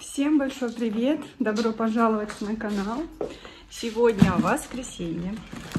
Всем большой привет! Добро пожаловать на канал. Сегодня воскресенье.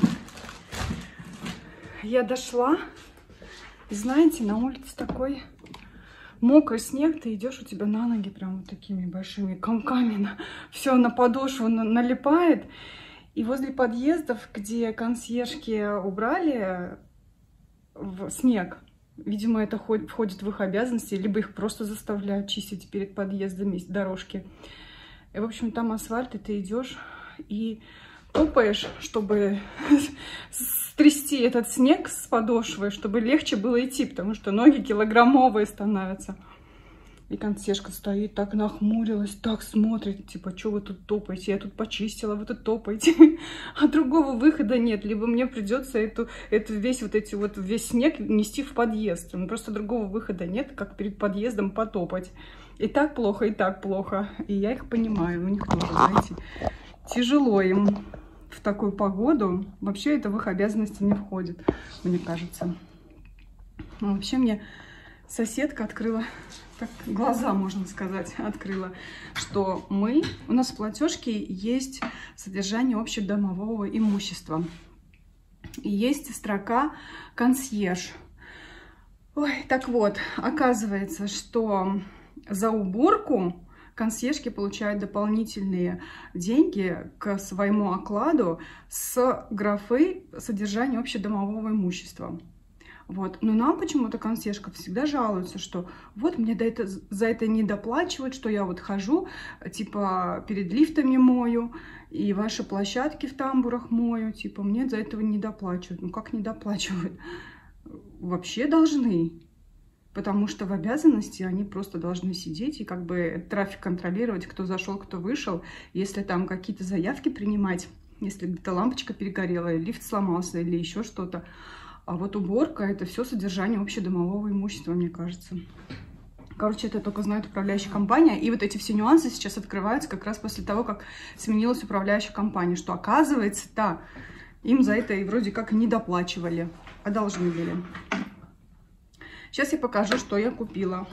Я дошла, и знаете, на улице такой мокрый снег, ты идешь, у тебя на ноги прям вот такими большими комками, все на подошву налипает. И возле подъездов, где консьержки убрали в снег, видимо, это входит в их обязанности, либо их просто заставляют чистить перед подъездами дорожки. И, в общем, там асфальт, и ты идешь и топаешь, чтобы стрясти этот снег с подошвы, чтобы легче было идти, потому что ноги килограммовые становятся. И консьержка стоит, так нахмурилась, так смотрит, типа, что вы тут топаете? Я тут почистила, вы тут топаете. А другого выхода нет. Либо мне придется весь снег нести в подъезд. Просто другого выхода нет, как перед подъездом потопать. И так плохо, и так плохо. И я их понимаю, у них тоже, знаете, тяжело им в такую погоду. Вообще это в их обязанности не входит, мне кажется. Но вообще мне соседка открыла, так, глаза, можно сказать, открыла, что у нас в платежке есть содержание общедомового имущества. И есть строка «Консьерж». Ой, так вот, оказывается, что за уборку консьержки получают дополнительные деньги к своему окладу с графы «Содержание общедомового имущества». Вот. Но нам почему-то консьержка всегда жалуется, что вот мне за это не доплачивают, что я вот хожу, типа, перед лифтами мою, и ваши площадки в тамбурах мою, типа, мне за этого не доплачивают. Ну как не доплачивают? Вообще должны, потому что в обязанности они просто должны сидеть и как бы трафик контролировать, кто зашел, кто вышел, если там какие-то заявки принимать, если где-то лампочка перегорела, или лифт сломался, или еще что-то. А вот уборка — это все содержание общедомового имущества, мне кажется. Короче, это только знает управляющая компания. И вот эти все нюансы сейчас открываются как раз после того, как сменилась управляющая компания. Что оказывается, да, им за это и вроде как не доплачивали, а должны были. Сейчас я покажу, что я купила.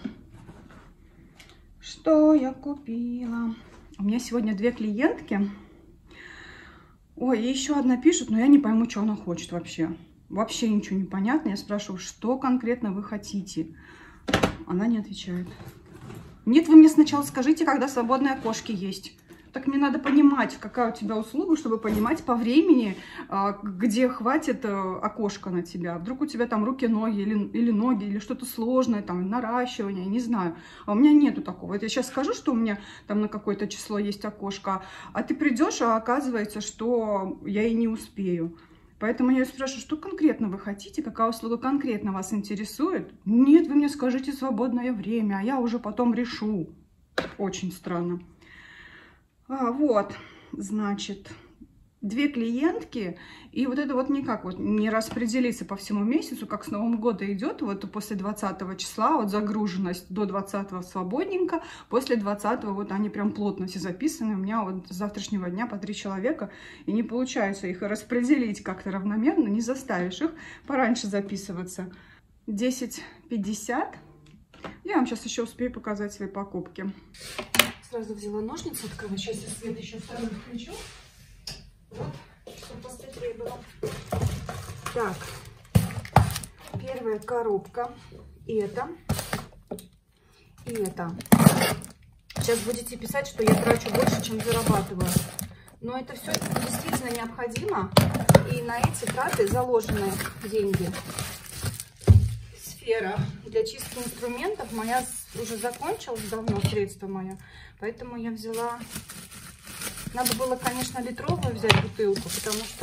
Что я купила? У меня сегодня 2 клиентки. Ой, и еще одна пишет, но я не пойму, что она хочет вообще. Вообще ничего не понятно. Я спрашиваю, что конкретно вы хотите? Она не отвечает. Нет, вы мне сначала скажите, когда свободные окошки есть. Так мне надо понимать, какая у тебя услуга, чтобы понимать по времени, где хватит окошко на тебя. Вдруг у тебя там руки, ноги или ноги, или что-то сложное, там наращивание, не знаю. А у меня нету такого. Вот я сейчас скажу, что у меня там на какое-то число есть окошко, а ты придешь, а оказывается, что я и не успею. Поэтому я спрашиваю, что конкретно вы хотите, какая услуга конкретно вас интересует. Нет, вы мне скажите свободное время, а я уже потом решу. Очень странно. Вот, значит, 2 клиентки, и вот это вот никак вот не распределится по всему месяцу, как с Новым годом идет, вот после 20 числа, вот загруженность до 20 свободненько, после 20 вот они прям плотно все записаны, у меня вот с завтрашнего дня по 3 человека, и не получается их распределить как-то равномерно, не заставишь их пораньше записываться. 10:50, я вам сейчас еще успею показать свои покупки. Сразу взяла ножницы открывать, сейчас я свет еще второй включу. Вот, чтобы посветлее было. Так, первая коробка. И это. Сейчас будете писать, что я трачу больше, чем зарабатываю. Но это все действительно необходимо. И на эти траты заложены деньги. Сфера для чистки инструментов моя уже закончилась давно, средство мое. Поэтому я взяла... Надо было, конечно, литровую взять бутылку, потому что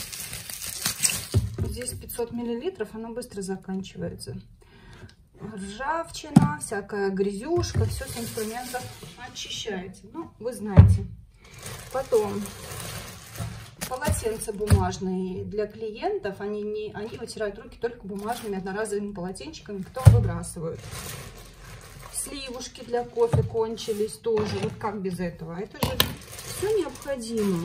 здесь 500 миллилитров, она быстро заканчивается. Ржавчина, всякая грязюшка, все с инструментов очищаете. Ну, вы знаете. Потом полотенца бумажные для клиентов. Они вытирают руки только бумажными одноразовыми полотенчиками, потом выбрасывают. Сливушки для кофе кончились тоже. Вот как без этого? Это же все необходимо.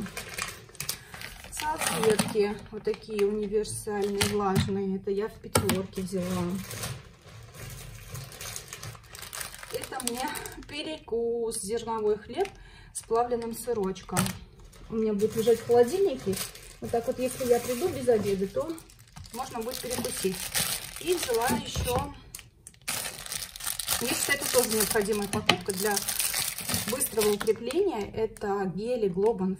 Салфетки вот такие универсальные, влажные. Это я в Пятерке взяла. Это мне перекус, зерновой хлеб с плавленным сырочком. У меня будет лежать в холодильнике. Вот так вот, если я приду без обеда, то можно будет перекусить. И взяла еще... Мне, кстати, это тоже необходимая покупка для быстрого укрепления. Это гели Global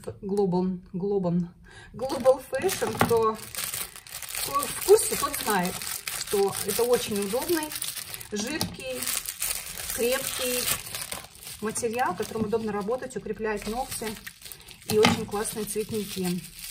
Fashion. Кто в курсе, тот знает, что это очень удобный, жидкий, крепкий материал, которым удобно работать, укреплять ногти, и очень классные цветники.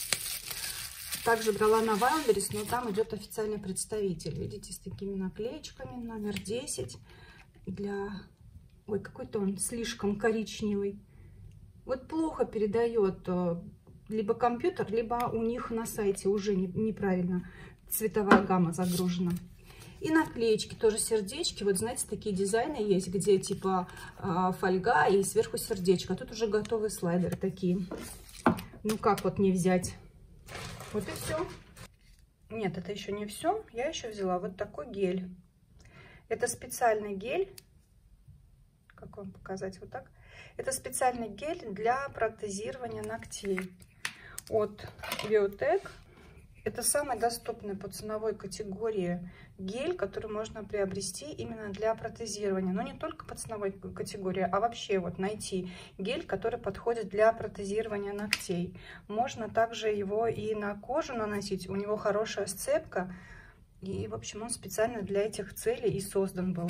Также брала на Wildberries, но там идет официальный представитель. Видите, с такими наклеечками, номер 10. Для... Ой, какой-то он слишком коричневый. Вот плохо передает либо компьютер, либо у них на сайте уже неправильно цветовая гамма загружена. И наклеечки, тоже сердечки. Вот знаете, такие дизайны есть, где типа фольга и сверху сердечко. А тут уже готовые слайдеры такие. Ну как вот не взять? Вот и все. Нет, это еще не все. Я еще взяла вот такой гель. Это специальный гель. Как вам показать? Вот так. Это специальный гель для протезирования ногтей от Biotech. Это самый доступный по ценовой категории гель, который можно приобрести именно для протезирования. Но не только по ценовой категории, а вообще вот найти гель, который подходит для протезирования ногтей. Можно также его и на кожу наносить. У него хорошая сцепка. И, в общем, он специально для этих целей и создан был.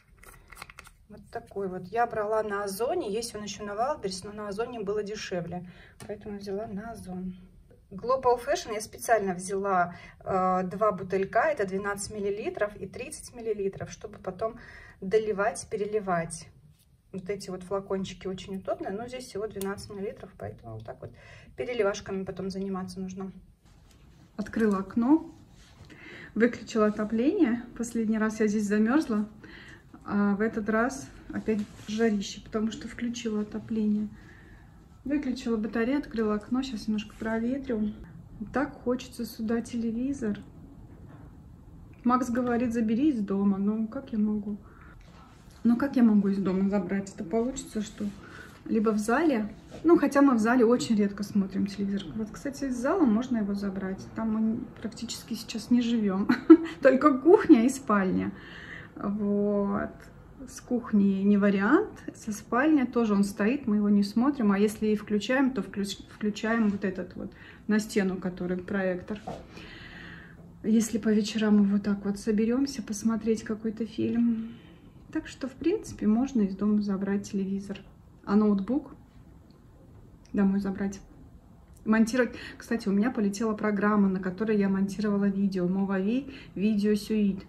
Вот такой вот. Я брала на Озоне. Есть он еще на Wildberries, но на Озоне было дешевле. Поэтому взяла на Озон. Global Fashion я специально взяла 2 бутылька. Это 12 мл и 30 мл, чтобы потом доливать, переливать. Вот эти вот флакончики очень удобные. Но здесь всего 12 мл, поэтому вот так вот переливашками потом заниматься нужно. Открыла окно. Выключила отопление. Последний раз я здесь замерзла. А в этот раз опять жарище, потому что включила отопление. Выключила батарею, открыла окно. Сейчас немножко проветрю. Так хочется сюда телевизор. Макс говорит, забери из дома. Ну, как я могу? Ну, как я могу из дома забрать? Это получится, что либо в зале. Ну, хотя мы в зале очень редко смотрим телевизор. Вот, кстати, из зала можно его забрать. Там мы практически сейчас не живем. Только кухня и спальня. Вот. С кухни не вариант. Со спальни тоже он стоит, мы его не смотрим. А если и включаем, то включаем вот этот вот на стену, который проектор. Если по вечерам мы вот так вот соберемся посмотреть какой-то фильм. Так что, в принципе, можно из дома забрать телевизор. А ноутбук домой забрать. Монтировать. Кстати, у меня полетела программа, на которой я монтировала видео. Movavi Video Suite.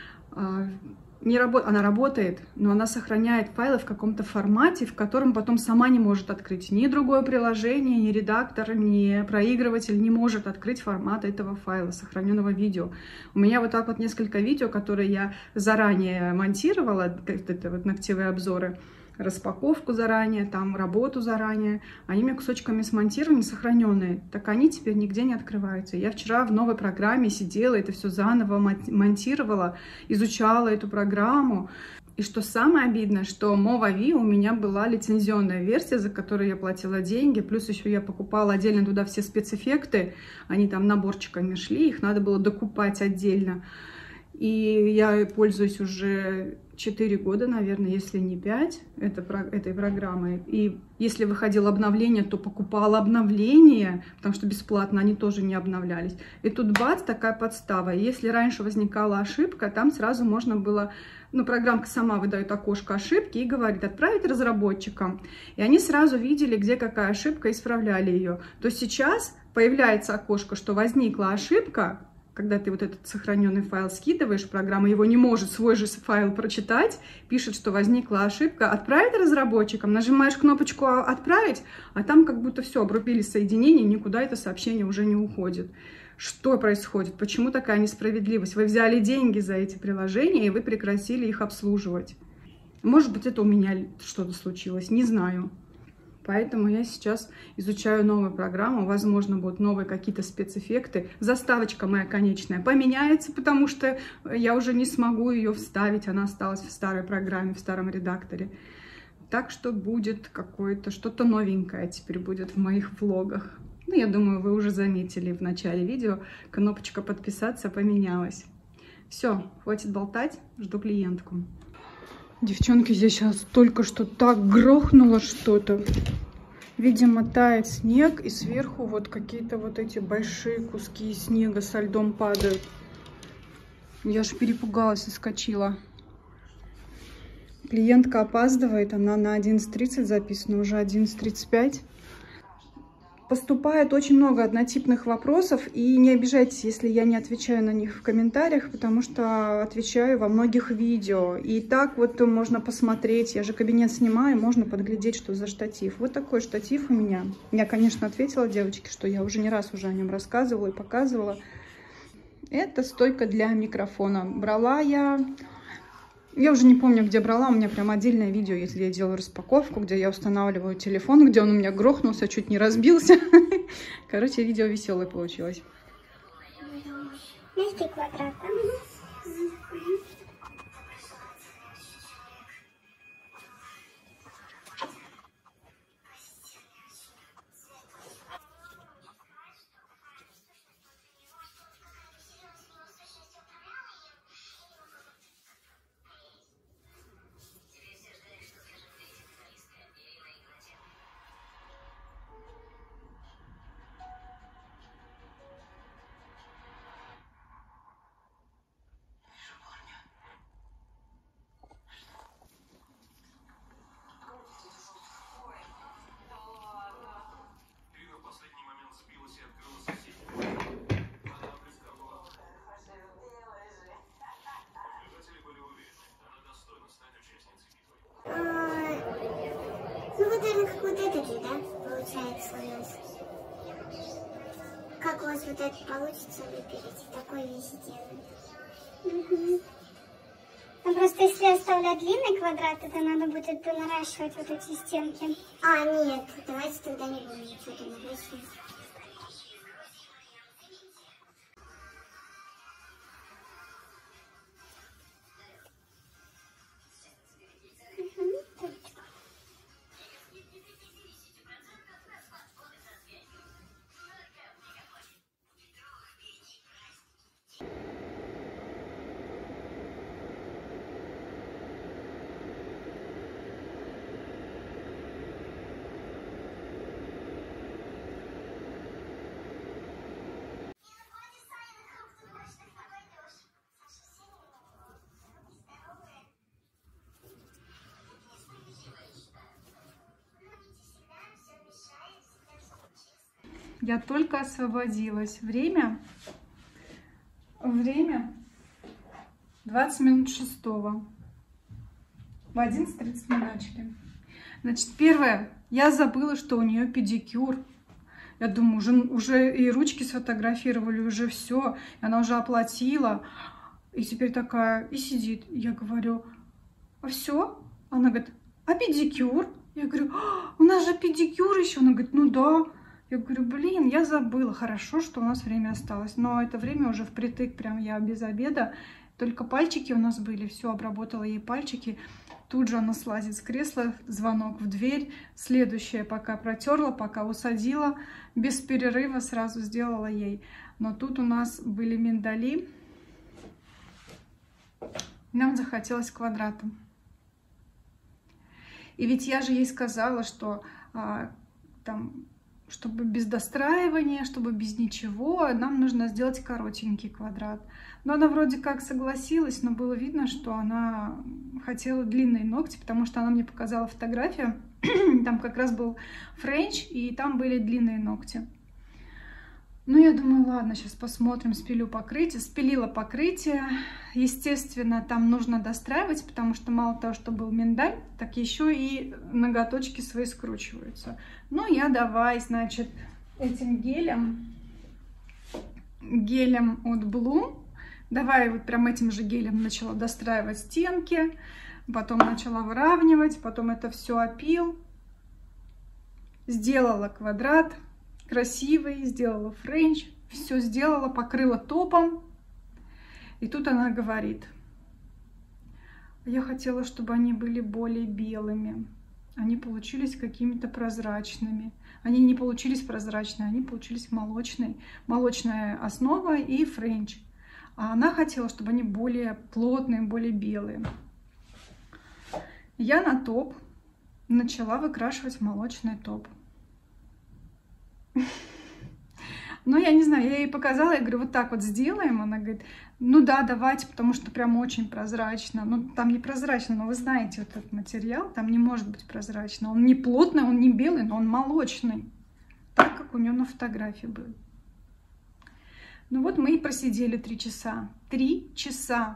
Она работает, но она сохраняет файлы в каком-то формате, в котором потом сама не может открыть. Ни другое приложение, ни редактор, ни проигрыватель не может открыть формат этого файла, сохраненного видео. У меня вот так вот несколько видео, которые я заранее монтировала, это вот ногтевые обзоры, распаковку заранее, там работу заранее. Они у меня кусочками смонтированы, сохраненные. Так они теперь нигде не открываются. Я вчера в новой программе сидела, это все заново монтировала, изучала эту программу. И что самое обидное, что Movavi у меня была лицензионная версия, за которую я платила деньги. Плюс еще я покупала отдельно туда все спецэффекты. Они там наборчиками шли, их надо было докупать отдельно. И я пользуюсь уже 4 года, наверное, если не 5, этой программой. И если выходило обновление, то покупала обновление, потому что бесплатно они тоже не обновлялись. И тут бац, такая подстава. И если раньше возникала ошибка, там сразу можно было... Ну, программка сама выдает окошко ошибки и говорит отправить разработчикам. И они сразу видели, где какая ошибка, и исправляли ее. То сейчас появляется окошко, что возникла ошибка. Когда ты вот этот сохраненный файл скидываешь, программа его не может свой же файл прочитать, пишет, что возникла ошибка, отправить разработчикам, нажимаешь кнопочку «Отправить», а там как будто все, обрубили соединение, никуда это сообщение уже не уходит. Что происходит? Почему такая несправедливость? Вы взяли деньги за эти приложения, и вы прекратили их обслуживать. Может быть, это у меня что-то случилось, не знаю. Поэтому я сейчас изучаю новую программу. Возможно, будут новые какие-то спецэффекты. Заставочка моя конечная поменяется, потому что я уже не смогу ее вставить. Она осталась в старой программе, в старом редакторе. Так что будет какое-то что-то новенькое теперь будет в моих влогах. Ну, я думаю, вы уже заметили в начале видео, кнопочка подписаться поменялась. Все, хватит болтать, жду клиентку. Девчонки, здесь сейчас только что так грохнуло что-то. Видимо, тает снег, и сверху вот какие-то вот эти большие куски снега со льдом падают. Я аж перепугалась и вскочила. Клиентка опаздывает, она на 11:30 записана, уже 11:35. Поступает очень много однотипных вопросов, и не обижайтесь, если я не отвечаю на них в комментариях, потому что отвечаю во многих видео. И так вот можно посмотреть, я же кабинет снимаю, можно подглядеть, что за штатив. Вот такой штатив у меня. Я, конечно, ответила девочке, что я уже не раз уже о нем рассказывала и показывала. Это стойка для микрофона. Брала я уже не помню, где брала, у меня прям отдельное видео, если я делаю распаковку, где я устанавливаю телефон, где он у меня грохнулся, чуть не разбился. Короче, видео веселое получилось. Мягкий квадрат. Ну, вот, наверное, как вот этот же, да, получается у нас. Как у вас вот это получится выпилить? Такой весь идеальный. Ну, просто если оставлять длинный квадрат, это надо будет донаращивать вот эти стенки. А, нет, давайте тогда не будем ничего донаращивать. Я только освободилась. Время 20 минут 6. В 11:30 мы начали. Значит, первое, я забыла, что у нее педикюр. Я думаю, уже и ручки сфотографировали, уже все. Она уже оплатила. И теперь такая, и сидит. Я говорю, а все? Она говорит, а педикюр? Я говорю, у нас же педикюр еще. Она говорит, ну да. Я говорю, блин, я забыла. Хорошо, что у нас время осталось. Но это время уже впритык, прям я без обеда. Только пальчики у нас были. Все, обработала ей пальчики. Тут же она слазит с кресла, звонок в дверь. Следующее пока протерла, пока усадила. Без перерыва сразу сделала ей. Но тут у нас были миндали. Нам захотелось квадрата. И ведь я же ей сказала, что чтобы без достраивания, чтобы без ничего, нам нужно сделать коротенький квадрат. Но она вроде как согласилась, но было видно, что она хотела длинные ногти, потому что она мне показала фотографию. Там как раз был френч, и там были длинные ногти. Ну, я думаю, ладно, сейчас посмотрим, спилю покрытие. Спилила покрытие. Естественно, там нужно достраивать, потому что мало того, что был миндаль, так еще и ноготочки свои скручиваются. Ну, я давай, значит, этим гелем от Bloom, давай вот прям этим же гелем начала достраивать стенки, потом начала выравнивать, потом это все опил, сделала квадрат красивый, сделала френч, все сделала, покрыла топом. И тут она говорит, я хотела, чтобы они были более белыми. они получились какими-то прозрачными. Они не получились прозрачные, они получились молочные. Молочная основа и френч. А она хотела, чтобы они более плотные, более белые. Я на топ начала выкрашивать молочный топ. Но я не знаю, я ей показала, я говорю, вот так вот сделаем. Она говорит, ну да, давайте, потому что прям очень прозрачно. Ну, там не прозрачно, но вы знаете, вот этот материал, там не может быть прозрачно. Он не плотный, он не белый, но он молочный. Так, как у нее на фотографии был. Ну вот мы и просидели 3 часа. 3 часа.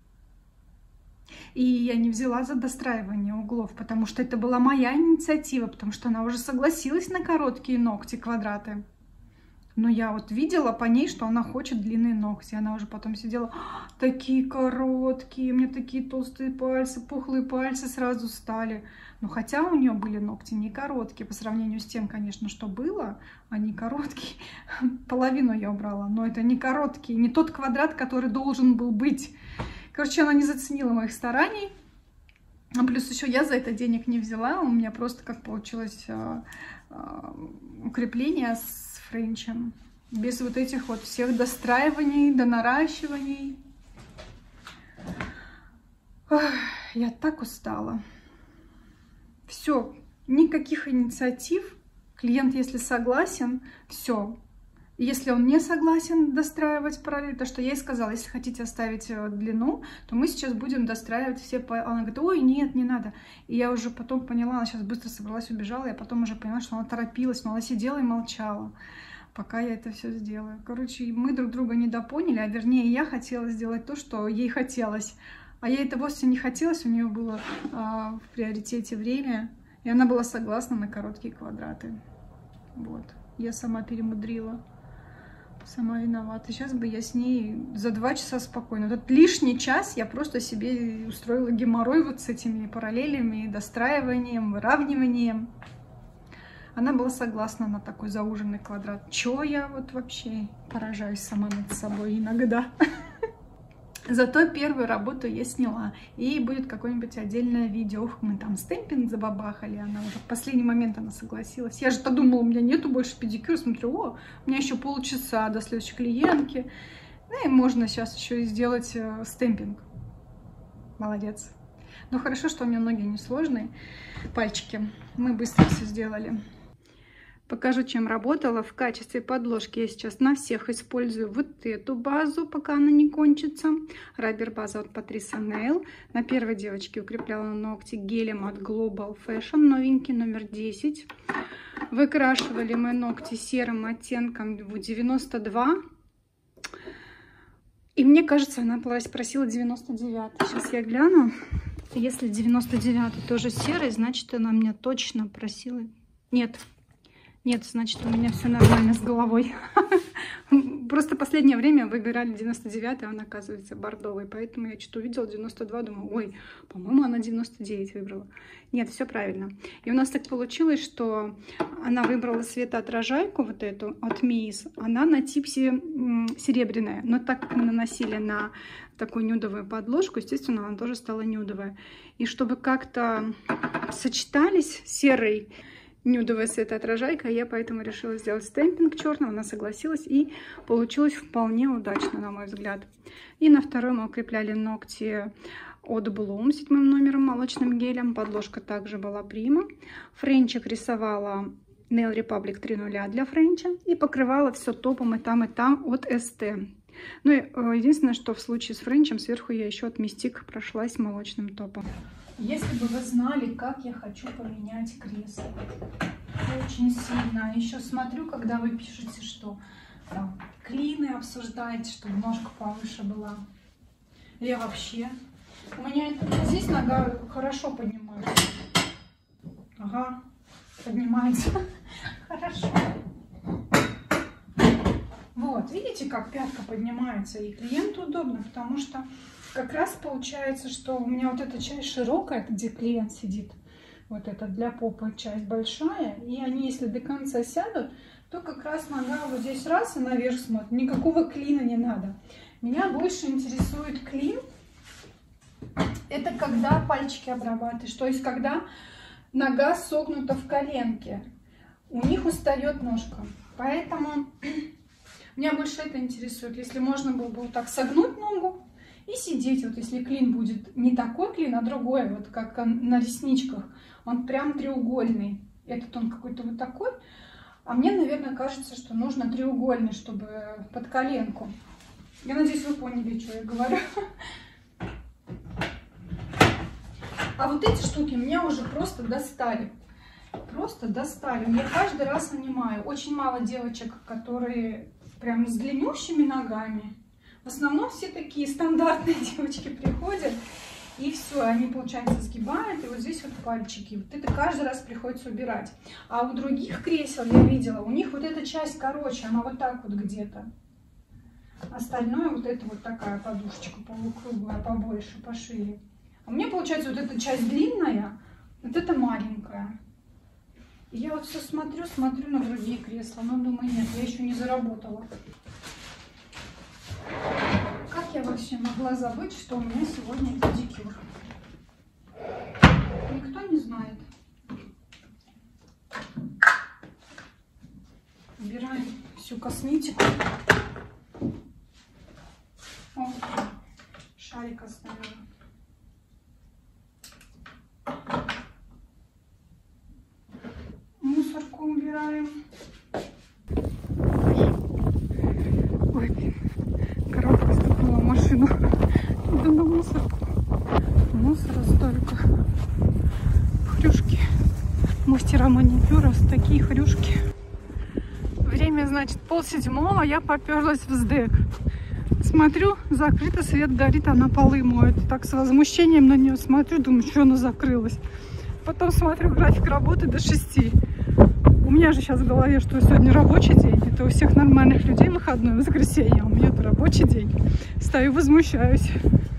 И я не взяла за достраивание углов, потому что это была моя инициатива, потому что она уже согласилась на короткие ногти, квадраты. Но я вот видела по ней, что она хочет длинные ногти. Она уже потом сидела, такие короткие, у меня такие толстые пальцы, пухлые пальцы сразу стали. Но хотя у нее были ногти не короткие, по сравнению с тем, конечно, что было, они короткие. Половину я убрала, но это не короткие, не тот квадрат, который должен был быть. Короче, она не заценила моих стараний. А плюс еще я за это денег не взяла. У меня просто как получилось укрепление с френчем. Без вот этих вот всех достраиваний, донаращиваний. Ох, я так устала. Все, никаких инициатив. Клиент, если согласен, все. Если он не согласен достраивать параллель, то что я ей сказала, если хотите оставить длину, то мы сейчас будем достраивать все. Она говорит, ой, нет, не надо. И я уже потом поняла, она сейчас быстро собралась, убежала, я потом уже поняла, что она торопилась, но она сидела и молчала, пока я это все сделаю. Короче, мы друг друга недопоняли, а вернее я хотела сделать то, что ей хотелось. А ей это вовсе не хотелось, у нее было в приоритете время, и она была согласна на короткие квадраты. Вот, я сама перемудрила. Сама виновата. Сейчас бы я с ней за 2 часа спокойно. Вот этот лишний час я просто себе устроила геморрой вот с этими параллелями, достраиванием, выравниванием. Она была согласна на такой зауженный квадрат. Чё я вот вообще поражаюсь сама над собой иногда. Зато первую работу я сняла. И будет какое-нибудь отдельное видео. Ух, мы там стемпинг забабахали. Она уже в последний момент она согласилась. Я же подумала, у меня нету больше педикюра. Смотрю, о, у меня еще полчаса до следующей клиентки. Ну и можно сейчас еще и сделать стемпинг. Молодец. Но хорошо, что у меня ноги не сложные. Пальчики. Мы быстро все сделали. Покажу, чем работала. В качестве подложки я сейчас на всех использую вот эту базу, пока она не кончится. Рабер база от Patricia Nail. На первой девочке укрепляла ногти гелем от Global Fashion, новенький, номер 10. Выкрашивали мы ногти серым оттенком в 92. И мне кажется, она просила 99. Сейчас я гляну. Если 99 тоже серый, значит, она меня точно просила. Нет, значит, у меня все нормально с головой. Просто последнее время выбирали 99, а он оказывается бордовый. Поэтому я что-то увидела 92, думаю, ой, по-моему, она 99 выбрала. Нет, все правильно. И у нас так получилось, что она выбрала светоотражайку вот эту от Миис. Она на типсе серебряная. Но так как мы наносили на такую нюдовую подложку, естественно, она тоже стала нюдовая. И чтобы как-то сочетались серый нюдовая светоотражайка, я поэтому решила сделать стемпинг черным. Она согласилась, и получилось вполне удачно, на мой взгляд. И на второй мы укрепляли ногти от Bloom 7 номером молочным гелем. Подложка также была Prima. Френчик рисовала Nail Republic 3.0 для френча и покрывала все топом и там от ST. Ну и единственное, что в случае с френчем сверху я еще от Mystique прошлась молочным топом. Если бы вы знали, как я хочу поменять кресло. Очень сильно. Еще смотрю, когда вы пишете, что там, клины обсуждаете, что ножка повыше была. Я вообще... У меня здесь нога хорошо поднимается. Ага, поднимается. Хорошо. Вот, видите, как пятка поднимается. И клиенту удобно, потому что как раз получается, что у меня вот эта часть широкая, где клиент сидит, вот эта для попы часть большая, и они, если до конца сядут, то как раз нога вот здесь раз и наверх смотрит. Никакого клина не надо. Меня больше интересует клин. Это когда пальчики обрабатываешь. То есть когда нога согнута в коленке. У них устает ножка. Поэтому меня больше это интересует. Если можно было бы вот так согнуть ногу и сидеть. Вот если клин будет не такой клин, а другой, вот как на ресничках. Он прям треугольный. Этот он какой-то вот такой. А мне, наверное, кажется, что нужно треугольный, чтобы под коленку. Я надеюсь, вы поняли, что я говорю. А вот эти штуки меня уже просто достали. Просто достали. Я каждый раз нанимаю. Очень мало девочек, которые прям с длиннющими ногами. В основном все такие стандартные девочки приходят. И все, они, получается, сгибают. И вот здесь вот пальчики. Вот это каждый раз приходится убирать. А у других кресел я видела, у них вот эта часть короче. Она вот так вот где-то. Остальное вот это вот такая подушечка полукруглая, побольше, пошире. А у меня получается вот эта часть длинная, вот эта маленькая. И я вот все смотрю на другие кресла, но думаю, нет, я еще не заработала. Как я вообще могла забыть, что у меня сегодня педикюр? Никто не знает. Убираем всю косметику. О, шарик оставила. Мусорку убираем. Ой, блин, коробка стукнула в машину. Иду на мусорку. Мусора столько. Хрюшки. Мастера маникюра, такие хрюшки. Время, значит, 6:30, я поперлась в СДЭК. Смотрю, закрыто, свет горит, она полы моет. Так с возмущением на нее смотрю, думаю, что она закрылась. Потом смотрю график работы до 6. У меня же сейчас в голове, что сегодня рабочий день. Это у всех нормальных людей выходной, воскресенье. А у меня это рабочий день. Стою, возмущаюсь.